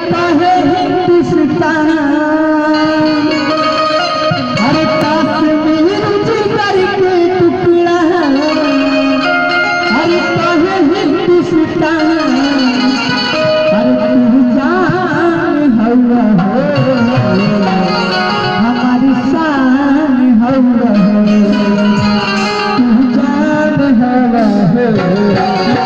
काहे हिंदुस्तान अरे कश्मीर जिगर के टुकड़ा अरे काहे हिंदुस्तान अरे तू जान हवा हो हमारी शान हवा हो तू जान हवा हो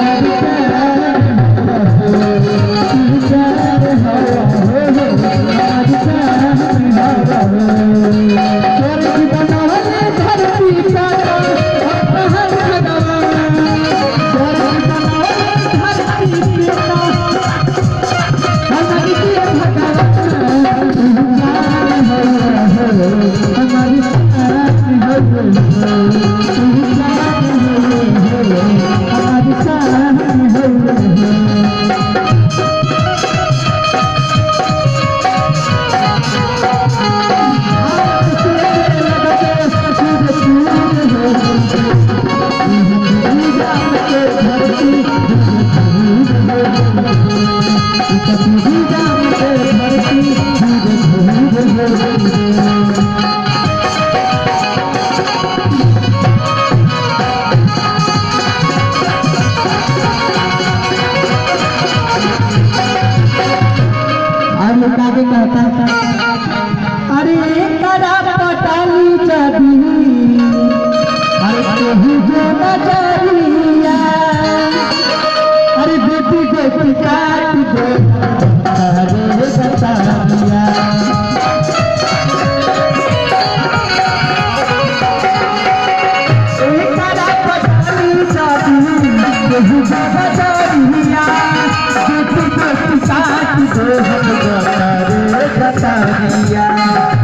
अरे करा पटाली चढ़ी अरे केहू जो नजरिया अरे बेटी बेटी काट दे अरे बताइया करा पटाली चढ़ी केहू जो नजरिया बेटी बेटी काट दे बताइया